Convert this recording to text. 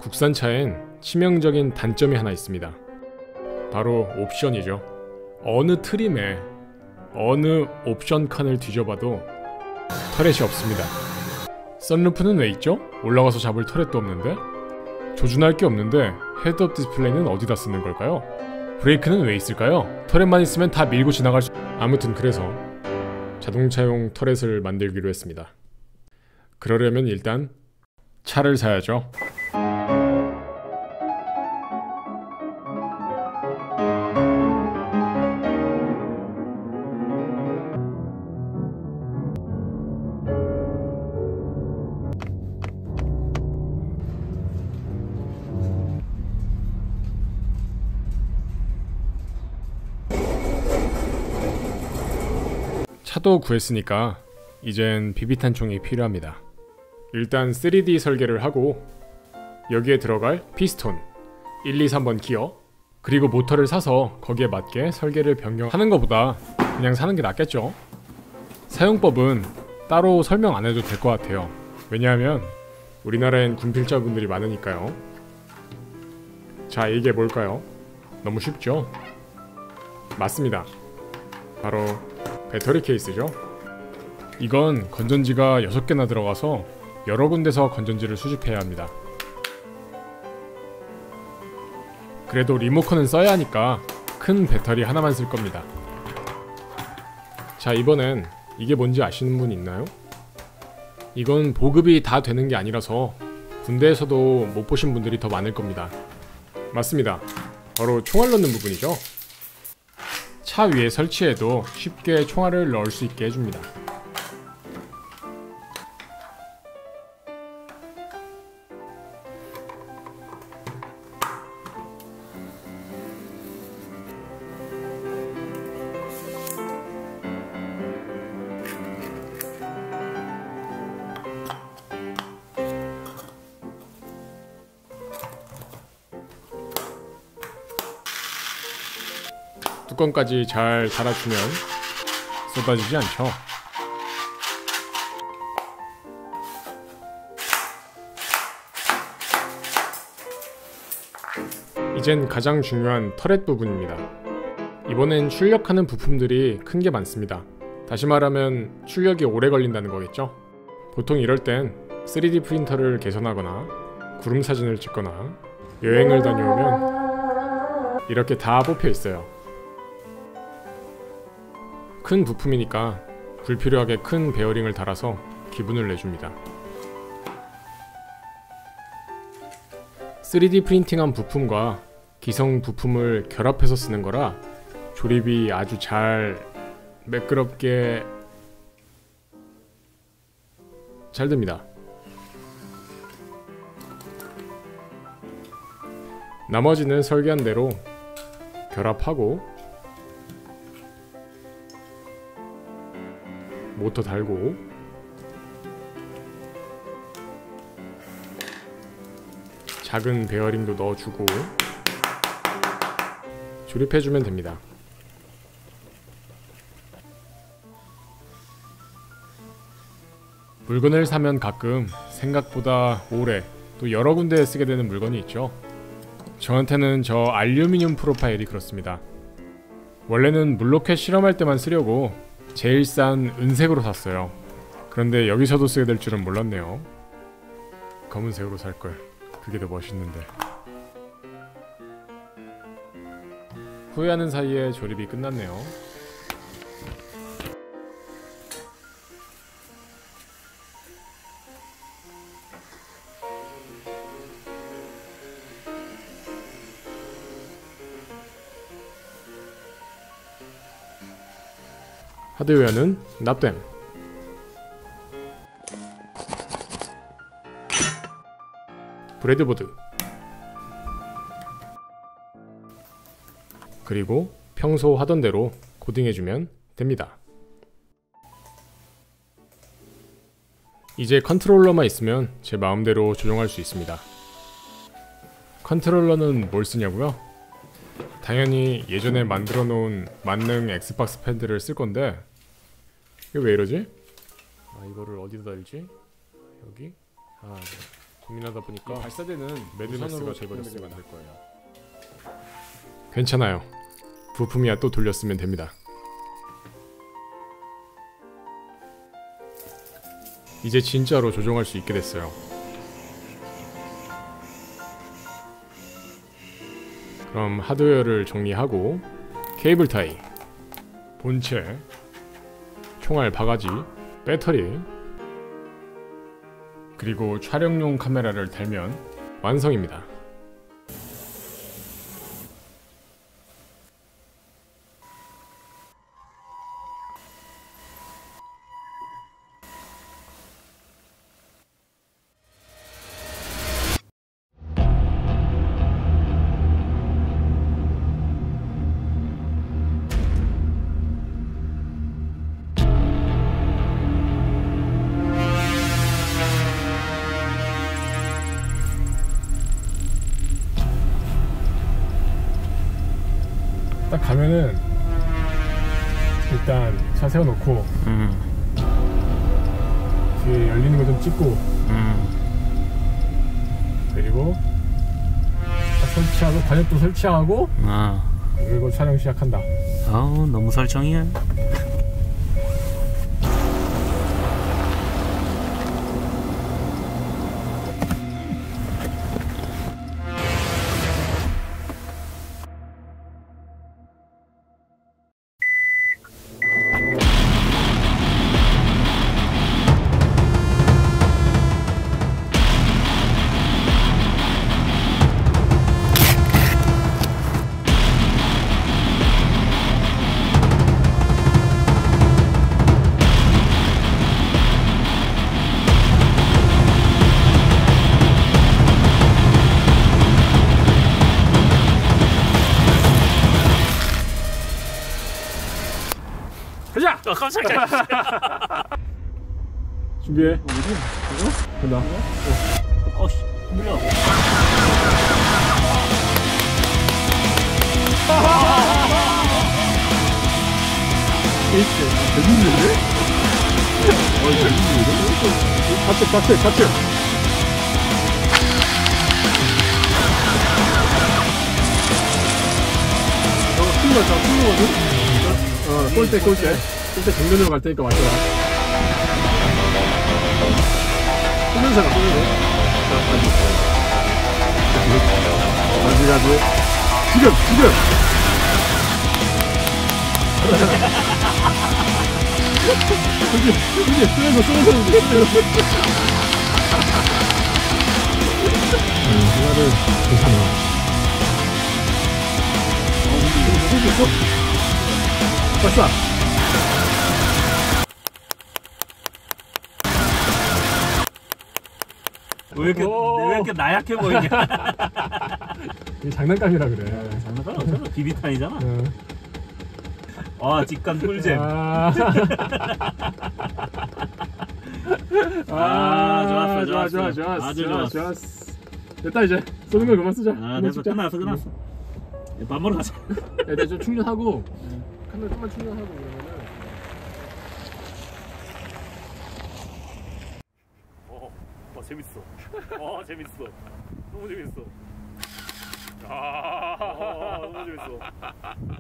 국산차엔 치명적인 단점이 하나 있습니다. 바로 옵션이죠. 어느 트림에 어느 옵션 칸을 뒤져봐도 터렛이 없습니다. 선루프는 왜 있죠? 올라가서 잡을 터렛도 없는데? 조준할 게 없는데 헤드업 디스플레이는 어디다 쓰는 걸까요? 브레이크는 왜 있을까요? 터렛만 있으면 다 밀고 지나갈 수... 아무튼 그래서 자동차용 터렛을 만들기로 했습니다. 그러려면 일단 차를 사야죠. 차도 구했으니까 이젠 비비탄 총이 필요합니다. 일단 3D 설계를 하고 여기에 들어갈 피스톤 1, 2, 3번 기어 그리고 모터를 사서 거기에 맞게 설계를 변경하는 것보다 그냥 사는 게 낫겠죠. 사용법은 따로 설명 안 해도 될 것 같아요. 왜냐하면 우리나라엔 군필자분들이 많으니까요. 자, 이게 뭘까요? 너무 쉽죠? 맞습니다. 바로 배터리 케이스죠. 이건 건전지가 6개나 들어가서 여러 군데서 건전지를 수집해야 합니다. 그래도 리모컨은 써야 하니까 큰 배터리 하나만 쓸 겁니다. 자, 이번엔 이게 뭔지 아시는 분 있나요? 이건 보급이 다 되는 게 아니라서 군대에서도 못 보신 분들이 더 많을 겁니다. 맞습니다. 바로 총알 넣는 부분이죠. 차 위에 설치해도 쉽게 총알을 넣을 수 있게 해줍니다. 뚜껑까지 잘 달아주면 쏟아지지 않죠. 이젠 가장 중요한 터렛 부분입니다. 이번엔 출력하는 부품들이 큰 게 많습니다. 다시 말하면 출력이 오래 걸린다는 거겠죠. 보통 이럴 땐 3D 프린터를 개선하거나 구름 사진을 찍거나 여행을 다녀오면 이렇게 다 뽑혀 있어요. 큰 부품이니까 불필요하게 큰 베어링을 달아서 기분을 내줍니다. 3D 프린팅한 부품과 기성 부품을 결합해서 쓰는 거라 조립이 아주 잘 매끄럽게 잘 됩니다. 나머지는 설계한 대로 결합하고 모터 달고 작은 베어링도 넣어주고 조립해주면 됩니다. 물건을 사면 가끔 생각보다 오래 또 여러 군데에 쓰게 되는 물건이 있죠. 저한테는 저 알루미늄 프로파일이 그렇습니다. 원래는 물로켓 실험할 때만 쓰려고 제일 싼 은색으로 샀어요. 그런데 여기서도 쓰게 될 줄은 몰랐네요. 검은색으로 살걸. 그게 더 멋있는데. 후회하는 사이에 조립이 끝났네요. 하드웨어는 납땜. 브레드보드. 그리고 평소 하던 대로 코딩해주면 됩니다. 이제 컨트롤러만 있으면 제 마음대로 조정할 수 있습니다. 컨트롤러는 뭘 쓰냐고요? 당연히 예전에 만들어 놓은 만능 엑스박스 패드를 쓸 건데 이거 왜 이러지? 아, 이거를 어디다 달지? 여기? 아, 네. 고민하다 보니까 발사대는 매드맥스가 무선으로 돼버렸습니다. 될 거예요. 괜찮아요. 부품이야 또 돌렸으면 됩니다. 이제 진짜로 조종할 수 있게 됐어요. 그럼 하드웨어를 정리하고 케이블 타이, 본체, 총알 바가지, 배터리, 그리고 촬영용 카메라를 달면 완성입니다. 딱 가면은 일단 차 세워놓고 뒤에 열리는 거 좀 찍고 그리고 딱 설치하고 관역도 설치하고 그리고 촬영 시작한다. 아우 너무 설정이야. 가자! 깜짝이야. 준비해. 간다. 어씨 물려. 재밌는데? 재밌는데? 좌측. 큰 거거든? 꼴대 정면으로 갈 테니까 맞춰라. 쏘면서 가, 가지. 지금! 쏘면서. 이거는 괜찮아. 발사! 왜 이렇게 나약해 보이냐? 이게 장난감이라 그래. 장난감 없잖아. 비비탄이잖아. 어. 직관 꿀잼. 좋았어. 아주 좋았어. 됐다 이제. 쏘는 거 그만 쓰자. 됐어. 끝났어. 밥 먹으러 가자. 일단 좀 충전하고 카메라 좀만 충전하고 그러면은 재밌어. 재밌어. 너무 재밌어. 너무 재밌어.